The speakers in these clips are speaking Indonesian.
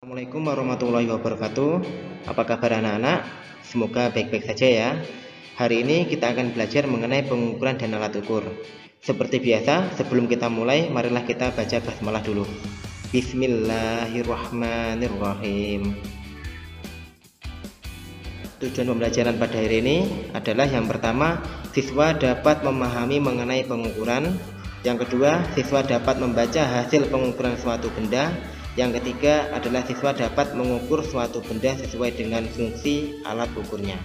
Assalamualaikum warahmatullahi wabarakatuh. Apa kabar anak-anak? Semoga baik-baik saja ya. Hari ini kita akan belajar mengenai pengukuran dan alat ukur. Seperti biasa, sebelum kita mulai, marilah kita baca basmalah dulu. Bismillahirrahmanirrahim. Tujuan pembelajaran pada hari ini adalah yang pertama, siswa dapat memahami mengenai pengukuran. Yang kedua, siswa dapat membaca hasil pengukuran suatu benda. Yang ketiga adalah siswa dapat mengukur suatu benda sesuai dengan fungsi alat ukurnya.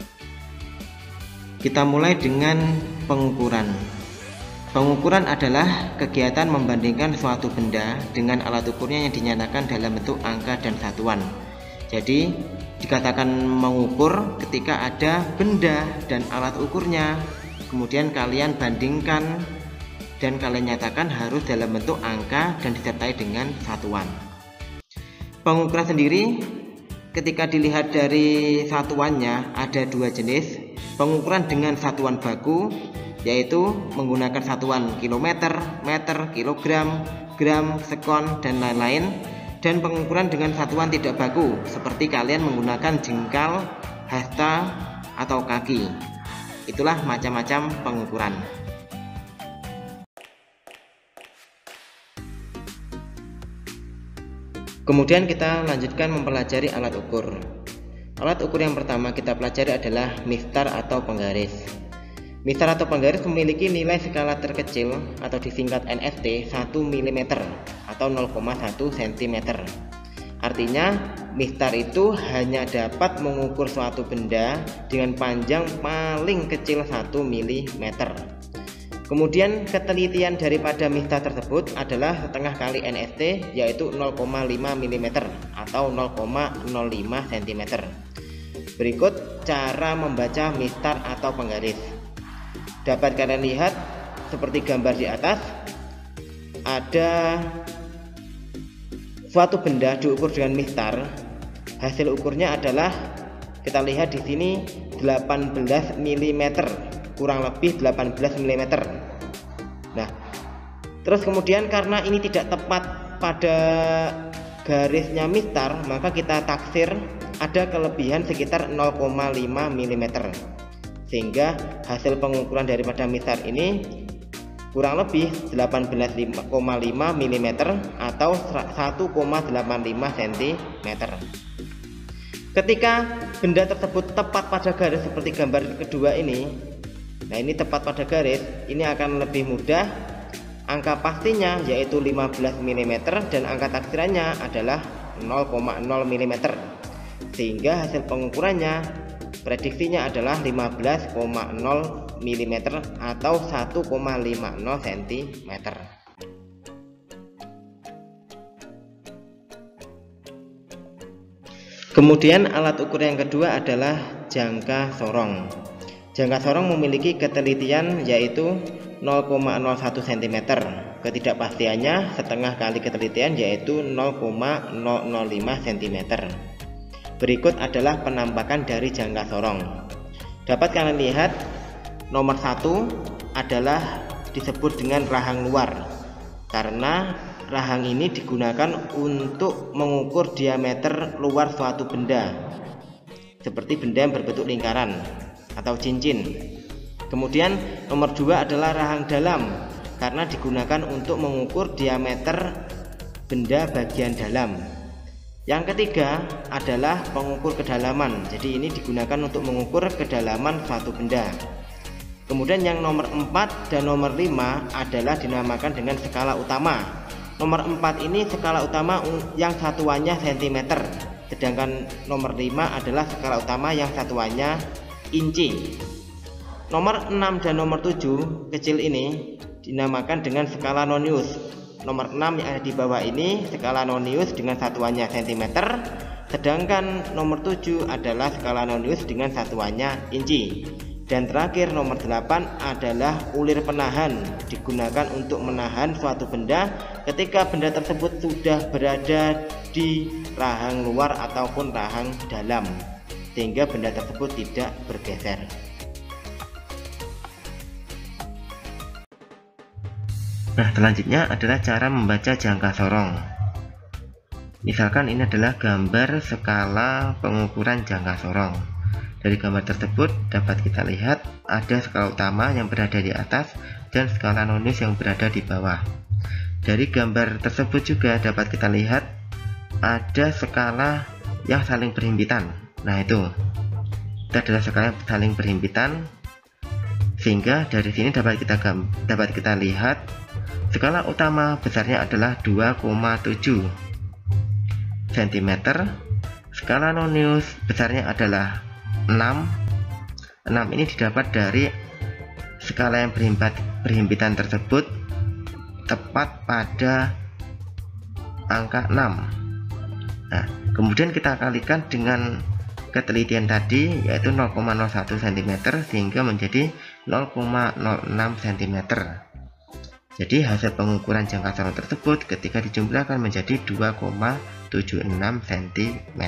Kita mulai dengan pengukuran. Pengukuran adalah kegiatan membandingkan suatu benda dengan alat ukurnya yang dinyatakan dalam bentuk angka dan satuan. Jadi dikatakan mengukur ketika ada benda dan alat ukurnya, kemudian kalian bandingkan dan kalian nyatakan harus dalam bentuk angka dan disertai dengan satuan. Pengukuran sendiri ketika dilihat dari satuannya ada dua jenis. Pengukuran dengan satuan baku yaitu menggunakan satuan kilometer, meter, kilogram, gram, sekon dan lain-lain, dan pengukuran dengan satuan tidak baku seperti kalian menggunakan jengkal, hasta atau kaki. Itulah macam-macam pengukuran. Kemudian kita lanjutkan mempelajari alat ukur. Alat ukur yang pertama kita pelajari adalah mistar atau penggaris. Mistar atau penggaris memiliki nilai skala terkecil atau disingkat NST 1 mm atau 0,1 cm. Artinya mistar itu hanya dapat mengukur suatu benda dengan panjang paling kecil 1 mm. Kemudian ketelitian daripada mistar tersebut adalah setengah kali NST yaitu 0,5 mm atau 0,05 cm. Berikut cara membaca mistar atau penggaris. Dapat kalian lihat seperti gambar di atas, ada suatu benda diukur dengan mistar. Hasil ukurnya adalah kita lihat di sini 18 mm, kurang lebih 18 mm. Nah, terus kemudian karena ini tidak tepat pada garisnya mistar, maka kita taksir ada kelebihan sekitar 0,5 mm, sehingga hasil pengukuran daripada mistar ini kurang lebih 18,5 mm atau 1,85 cm. Ketika benda tersebut tepat pada garis seperti gambar kedua ini, nah ini tepat pada garis, ini akan lebih mudah. Angka pastinya yaitu 15 mm dan angka taksirannya adalah 0,0 mm, sehingga hasil pengukurannya prediksinya adalah 15,0 mm atau 1,50 cm. Kemudian alat ukur yang kedua adalah jangka sorong. Jangka sorong memiliki ketelitian yaitu 0,01 cm. Ketidakpastiannya setengah kali ketelitian yaitu 0,005 cm. Berikut adalah penampakan dari jangka sorong. Dapat kalian lihat nomor 1 adalah disebut dengan rahang luar, karena rahang ini digunakan untuk mengukur diameter luar suatu benda, seperti benda yang berbentuk lingkaran atau cincin. Kemudian nomor 2 adalah rahang dalam, karena digunakan untuk mengukur diameter benda bagian dalam. Yang ketiga adalah pengukur kedalaman, jadi ini digunakan untuk mengukur kedalaman suatu benda. Kemudian yang nomor 4 dan nomor 5 adalah dinamakan dengan skala utama. Nomor 4 ini skala utama yang satuannya cm, sedangkan nomor 5 adalah skala utama yang satuannya inci. Nomor 6 dan nomor 7 kecil ini dinamakan dengan skala nonius. Nomor 6 yang ada di bawah ini skala nonius dengan satuannya cm, sedangkan nomor 7 adalah skala nonius dengan satuannya inci. Dan terakhir nomor 8 adalah ulir penahan, digunakan untuk menahan suatu benda ketika benda tersebut sudah berada di rahang luar ataupun rahang dalam, sehingga benda tersebut tidak bergeser. Nah, selanjutnya adalah cara membaca jangka sorong. Misalkan ini adalah gambar skala pengukuran jangka sorong. Dari gambar tersebut dapat kita lihat ada skala utama yang berada di atas dan skala nonius yang berada di bawah. Dari gambar tersebut juga dapat kita lihat ada skala yang saling berhimpitan. Nah, itu adalah skala yang saling berhimpitan, sehingga dari sini dapat kita lihat skala utama besarnya adalah 2,7 cm, skala nonius besarnya adalah 6. Ini didapat dari skala yang berhimpitan tersebut tepat pada angka 6. Nah, kemudian kita kalikan dengan ketelitian tadi, yaitu 0,01 cm, sehingga menjadi 0,06 cm. Jadi hasil pengukuran jangka sorong tersebut ketika dijumlahkan menjadi 2,76 cm.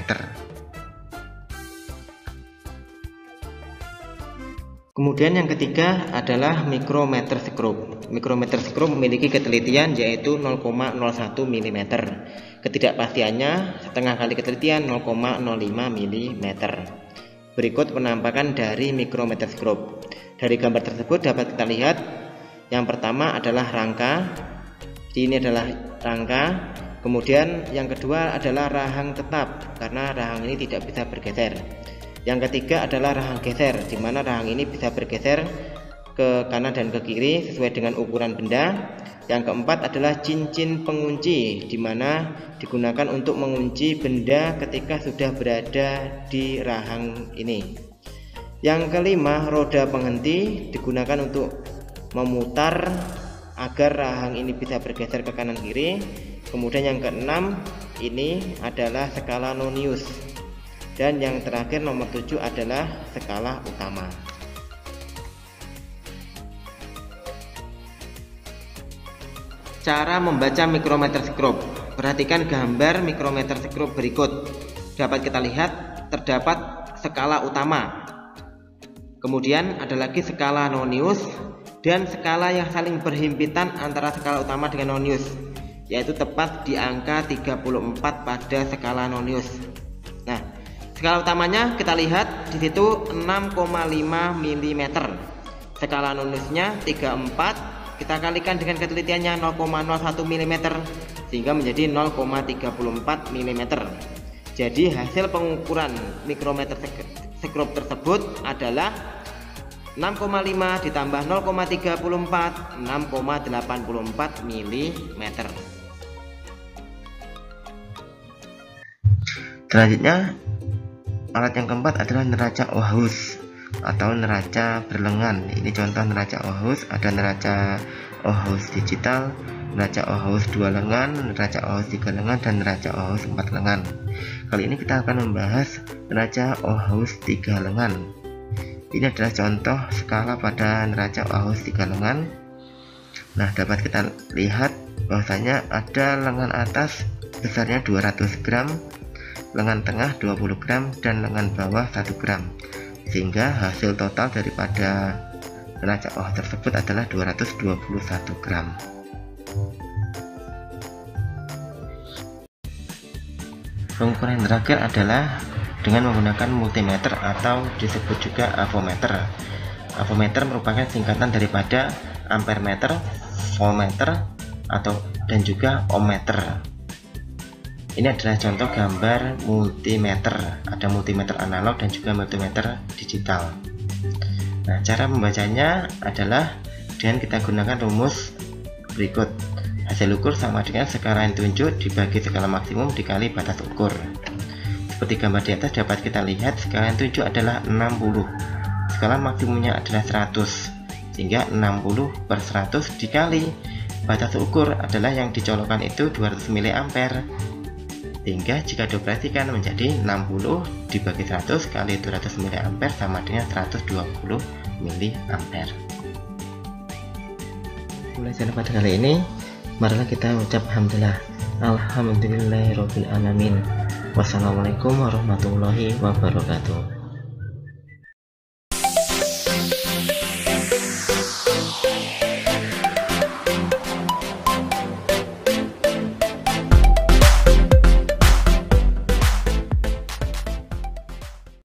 Kemudian yang ketiga adalah mikrometer skrup. Mikrometer skrup memiliki ketelitian yaitu 0,01 mm. Ketidakpastiannya setengah kali ketelitian 0,05 mm. Berikut penampakan dari mikrometer skrup. Dari gambar tersebut dapat kita lihat yang pertama adalah rangka. Ini adalah rangka. Kemudian yang kedua adalah rahang tetap, karena rahang ini tidak bisa bergeser. Yang ketiga adalah rahang geser, di mana rahang ini bisa bergeser ke kanan dan ke kiri sesuai dengan ukuran benda. Yang keempat adalah cincin pengunci, di mana digunakan untuk mengunci benda ketika sudah berada di rahang ini. Yang kelima, roda penghenti, digunakan untuk memutar agar rahang ini bisa bergeser ke kanan kiri. Kemudian yang keenam, ini adalah skala nonius. Dan yang terakhir nomor 7 adalah skala utama. Cara membaca mikrometer skrup. Perhatikan gambar mikrometer skrup berikut. Dapat kita lihat terdapat skala utama. Kemudian ada lagi skala nonius dan skala yang saling berhimpitan antara skala utama dengan nonius, yaitu tepat di angka 34 pada skala nonius. Nah, skala utamanya kita lihat di situ 6,5 mm. Skala noniusnya 34, kita kalikan dengan ketelitiannya 0,01 mm sehingga menjadi 0,34 mm. Jadi hasil pengukuran mikrometer skrup tersebut adalah 6,5 ditambah 0,34, 6,84 mm. Selanjutnya, alat yang keempat adalah neraca Ohus atau neraca berlengan. Ini contoh neraca Ohus, ada neraca Ohus digital, neraca Ohus 2 lengan, neraca Ohus 3 lengan, dan neraca Ohus 4 lengan. Kali ini kita akan membahas neraca Ohus 3 lengan. Ini adalah contoh skala pada neraca Ohus 3 lengan. Nah, dapat kita lihat bahwasanya ada lengan atas besarnya 200 gram, lengan tengah 20 gram, dan lengan bawah 1 gram, sehingga hasil total daripada neraca Ohus tersebut adalah 221 gram. Pengukuran yang terakhir adalah dengan menggunakan multimeter atau disebut juga avometer. Avometer merupakan singkatan daripada ampermeter, voltmeter, dan juga ohmmeter. Ini adalah contoh gambar multimeter. Ada multimeter analog dan juga multimeter digital. Nah, cara membacanya adalah dengan kita gunakan rumus berikut. Hasil ukur sama dengan skala yang ditunjuk dibagi skala maksimum dikali batas ukur. Seperti gambar di atas dapat kita lihat skala yang ditunjuk adalah 60. Skala maksimumnya adalah 100. Sehingga 60 per 100 dikali batas ukur adalah yang dicolokkan itu 200 mA. Sehingga jika dioperasikan menjadi 60 dibagi 100 kali 200 mA sama dengan 120 mA. Mulai pada kali ini, marilah kita ucap alhamdulillah. Alhamdulillahirabbil alamin. Wassalamualaikum warahmatullahi wabarakatuh.